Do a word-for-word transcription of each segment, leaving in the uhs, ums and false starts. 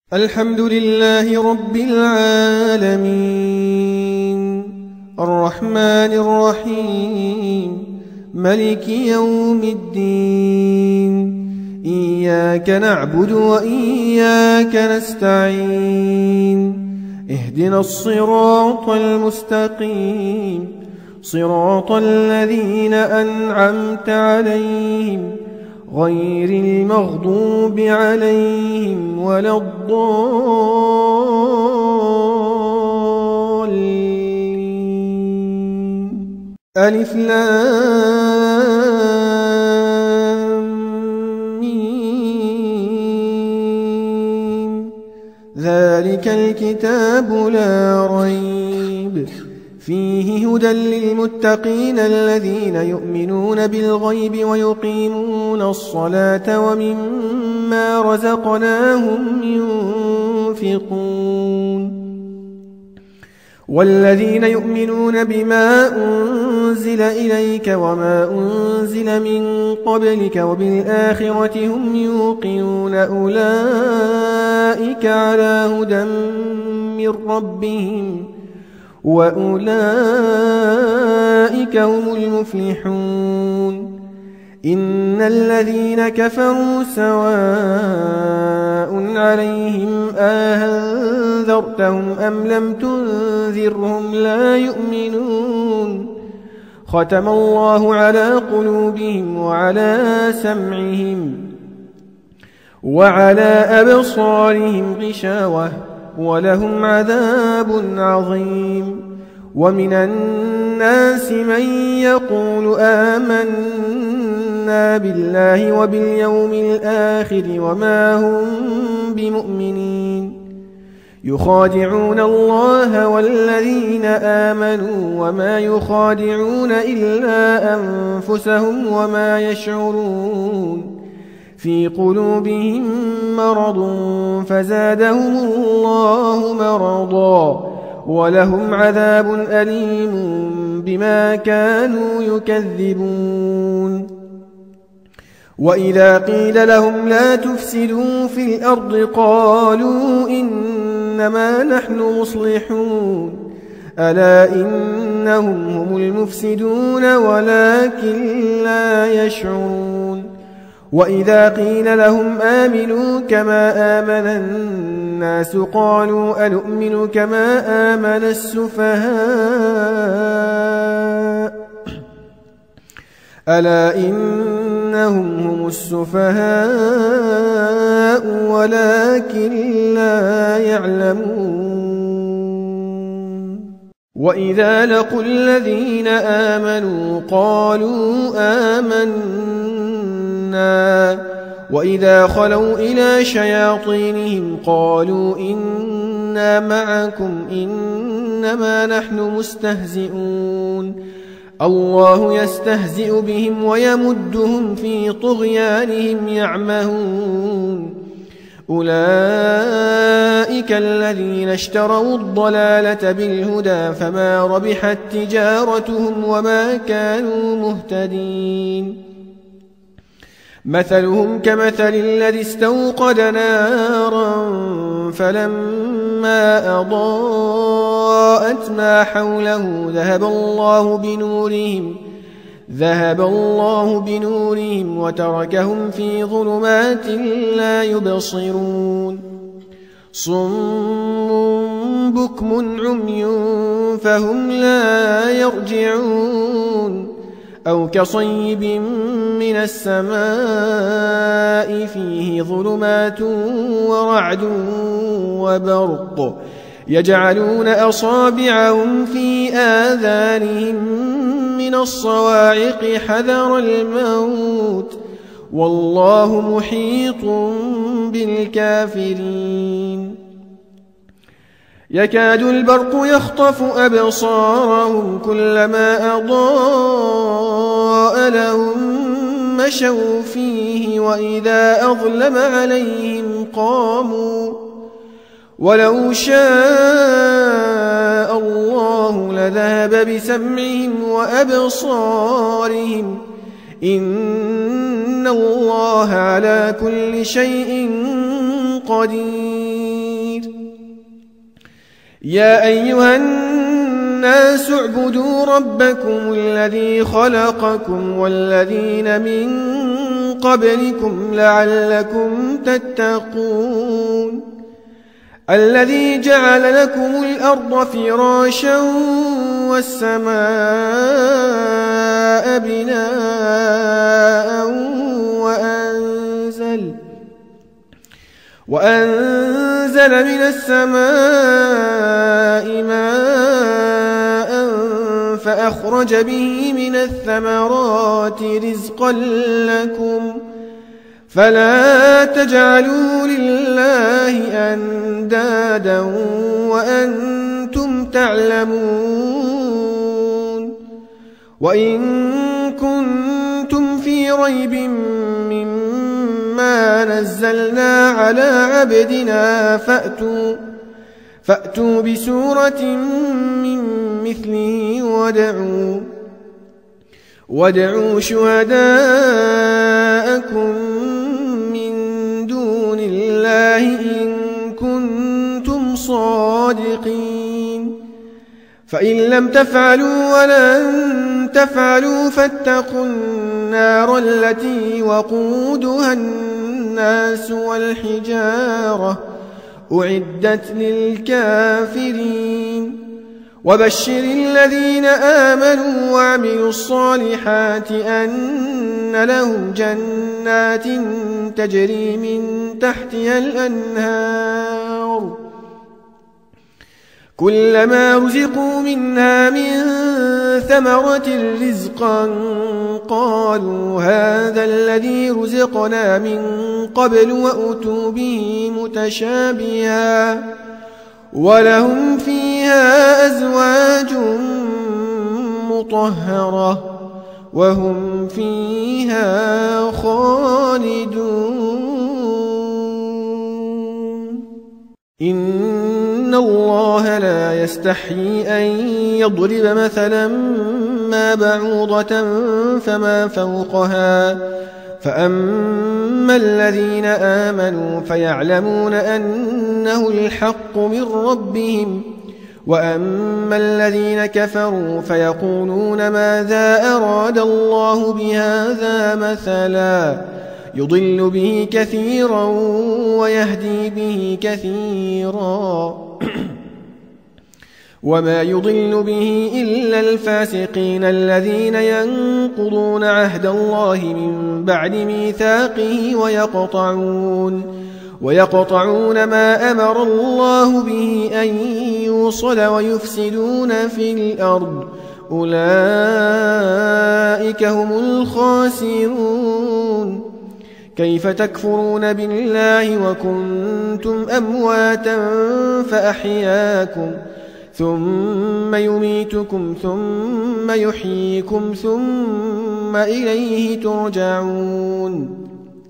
الحمد لله رب العالمين الرحمن الرحيم ملك يوم الدين إياك نعبد وإياك نستعين اهدنا الصراط المستقيم صراط الذين أنعمت عليهم غير المغضوب عليهم ولا الضالين. ألف لام ميم ذلك الكتاب لا ريب فيه هدى للمتقين الذين يؤمنون بالغيب ويقيمون الصلاة ومما رزقناهم ينفقون والذين يؤمنون بما أنزل إليك وما أنزل من قبلك وبالآخرة هم يوقنون أولئك على هدى من ربهم وأولئك هم المفلحون. إن الذين كفروا سواء عليهم أأنذرتهم أم لم تنذرهم لا يؤمنون ختم الله على قلوبهم وعلى سمعهم وعلى أبصارهم غشاوة ولهم عذاب عظيم. ومن الناس من يقول آمنا بالله وباليوم الآخر وما هم بمؤمنين يخادعون الله والذين آمنوا وما يخادعون إلا أنفسهم وما يشعرون في قلوبهم مرض فزادهم الله مرضا ولهم عذاب أليم بما كانوا يكذبون. وإذا قيل لهم لا تفسدوا في الأرض قالوا إنما نحن مصلحون ألا إنهم هم المفسدون ولكن لا يشعرون. وإذا قيل لهم آمنوا كما آمن الناس قالوا أنؤمن كما آمن السفهاء ألا إنهم هم السفهاء ولكن لا يعلمون. وإذا لقوا الذين آمنوا قالوا آمنا وإذا خلوا إلى شياطينهم قالوا إنا معكم إنما نحن مستهزئون الله يستهزئ بهم ويمدهم في طغيانهم يعمهون. أولئك الذين اشتروا الضلالة بالهدى فما ربحت تجارتهم وما كانوا مهتدين. مثلهم كمثل الذي استوقد نارا فلما أضاءت ما حوله ذهب الله بنورهم ذهب الله بنورهم وتركهم في ظلمات لا يبصرون. صم بكم عمي فهم لا يرجعون أو كصيب من السماء فيه ظلمات ورعد وبرق يجعلون أصابعهم في آذانهم من الصواعق حذر الموت والله محيط بالكافرين. يكاد البرق يخطف أبصارهم كلما أضاء لهم مشوا فيه وإذا أظلم عليهم قاموا ولو شاء الله لذهب بسمعهم وأبصارهم إن الله على كل شيء قدير. يا أيها الناس اعبدوا ربكم الذي خلقكم والذين من قبلكم لعلكم تتقون. الذي جعل لكم الأرض فراشا والسماء بناء وأنزل وأنزل من السماء ماء فأخرج به من الثمرات رزقا لكم فلا تجعلوا لله أندادا وأنتم تعلمون. وإن كنتم في ريب مما نزلنا على عبدنا فأتوا, فأتوا بسورة من مثله وادعوا, وادعوا شهداءكم إن كنتم صادقين. فإن لم تفعلوا ولن تفعلوا فاتقوا النار التي وقودها الناس والحجارة أعدت للكافرين. وبشر الذين آمنوا وعملوا الصالحات أن لهم جنات تجري من تحتها الأنهار كلما رزقوا منها من ثمرة رزقا قالوا هذا الذي رزقنا من قبل وأتوا به متشابها ولهم فيها أزواج مطهرة وهم فيها خالدون. إن الله لا يستحيي أن يضرب مثلا ما بعوضة فما فوقها فأما الذين آمنوا فيعلمون أنه الحق من ربهم وأما الذين كفروا فيقولون ماذا أراد الله بهذا مثلا يضل به كثيرا ويهدي به كثيرا وما يضل به إلا الفاسقين الذين ينقضون عهد الله من بعد ميثاقه ويقطعون ويقطعون ما أمر الله به أن يوصل ويفسدون في الأرض أولئك هم الخاسرون. كيف تكفرون بالله وكنتم أمواتا فأحياكم ثم يميتكم ثم يحييكم ثم إليه ترجعون.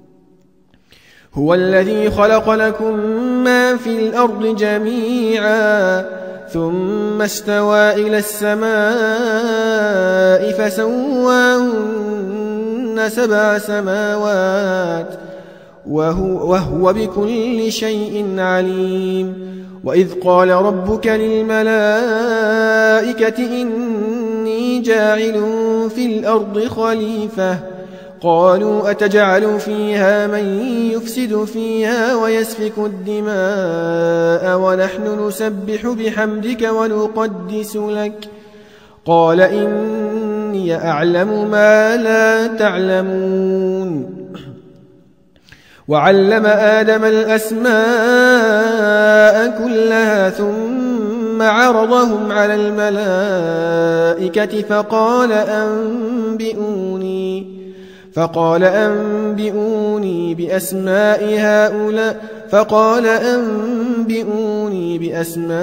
هو الذي خلق لكم ما في الأرض جميعا ثم استوى إلى السماء فسواهن سبع سماوات وهو, وهو بكل شيء عليم. وإذ قال ربك للملائكة إني جاعل في الأرض خليفة قالوا أتجعل فيها من يفسد فيها ويسفك الدماء ونحن نسبح بحمدك ونقدس لك قال إني أعلم ما لا تعلمون. وعلم آدم الأسماء كلها ثم عرضهم على الملائكة فقال أنبئوني فقال أنبئوني بأسماء هؤلاء فقال أنبئوني بأسماء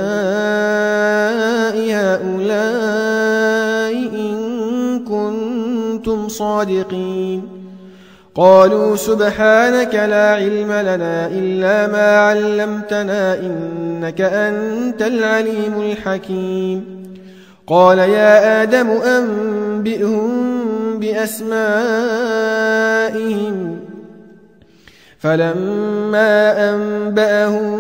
هؤلاء إن كنتم صادقين. قالوا سبحانك لا علم لنا إلا ما علمتنا إنك أنت العليم الحكيم. قال يا آدم أنبئهم بأسمائهم فلما أنبأهم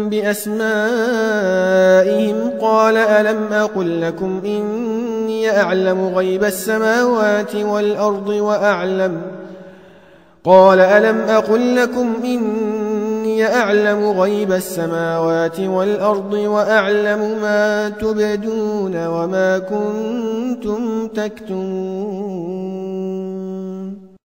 بأسمائهم قال ألم أقل لكم إني أعلم غيب السماوات والأرض وأعلم قال ألم أقل لكم إني أعلم غيب السماوات والأرض وأعلم ما تبدون وما كنتم تكتمون